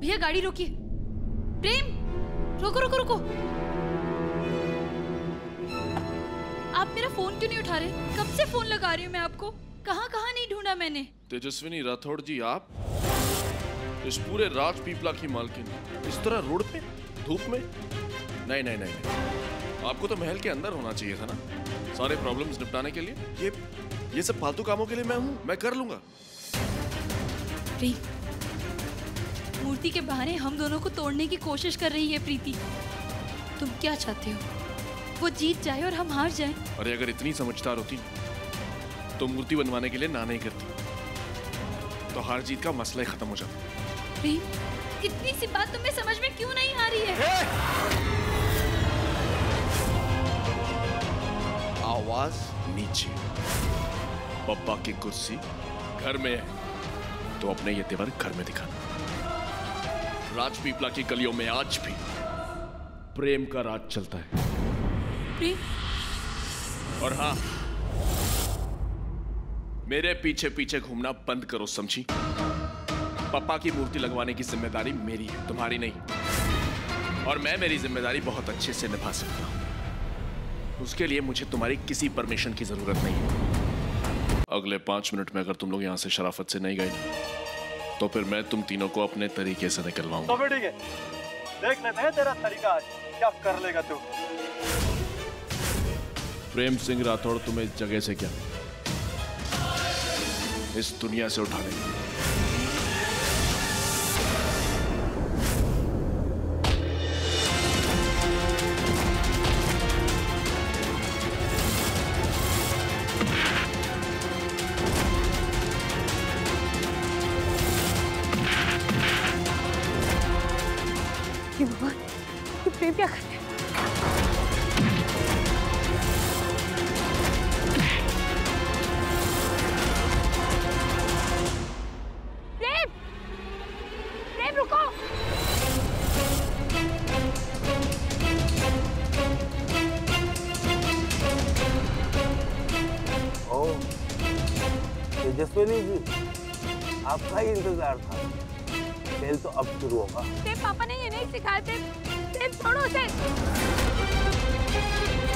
भैया गाड़ी रोकिए। प्रेम, रोको रोको रुको। आप मेरा फोन क्यों नहीं उठा रहे? कब से फोन लगा रही हूँ मैं आपको। कहाँ कहाँ नहीं ढूंढा मैंने। तेजस्विनी राठौड़ जी, आप इस पूरे राज पीपला की मालकिन इस तरह रोड पे धूप में? नहीं नहीं नहीं, नहीं। आपको तो महल के अंदर होना चाहिए था ना, सारे प्रॉब्लम्स निपटाने के लिए। ये सब फालतू कामों के लिए मैं हूँ, मैं कर लूंगा। मूर्ति के बहाने हम दोनों को तोड़ने की कोशिश कर रही है प्रीति। तुम क्या चाहते हो? वो जीत जाए और हम हार जाएं? अरे अगर इतनी समझदार होती तो मूर्ति बनवाने के लिए ना नहीं करती, तो हार जीत का मसला ही खत्म हो जाता। प्रेम, इतनी सी बात तुम्हें समझ में क्यों नहीं आ रही है? आवाज नीचे। पप्पा की कुर्सी घर में है तो अपने ये तेवर घर में दिखाना। राजपीपला की गलियों में आज भी प्रेम का राज चलता है। प्रेम? और हाँ, मेरे पीछे पीछे घूमना बंद करो, समझी? पापा की मूर्ति लगवाने की जिम्मेदारी मेरी है, तुम्हारी नहीं। और मैं मेरी जिम्मेदारी बहुत अच्छे से निभा सकता हूं। उसके लिए मुझे तुम्हारी किसी परमिशन की जरूरत नहीं है। अगले 5 मिनट में अगर तुम लोग यहां से शराफत से नहीं गए तो फिर मैं तुम तीनों को अपने तरीके से निकलवाऊंगा। तो फिर ठीक है, देख लेते हैं तेरा तरीका आज क्या कर लेगा तू। प्रेम सिंह राठौड़ तुम्हें इस जगह से क्या, इस दुनिया से उठा लेंगे। प्रेम क्या करते हैं? प्रेम, प्रेम रुको। ओ तेजस्विनी जी, आपका ही इंतजार था। खेल तो अब शुरू होगा। पापा ने ये नहीं सिखाया थे। प्रेम छोड़ो उसे।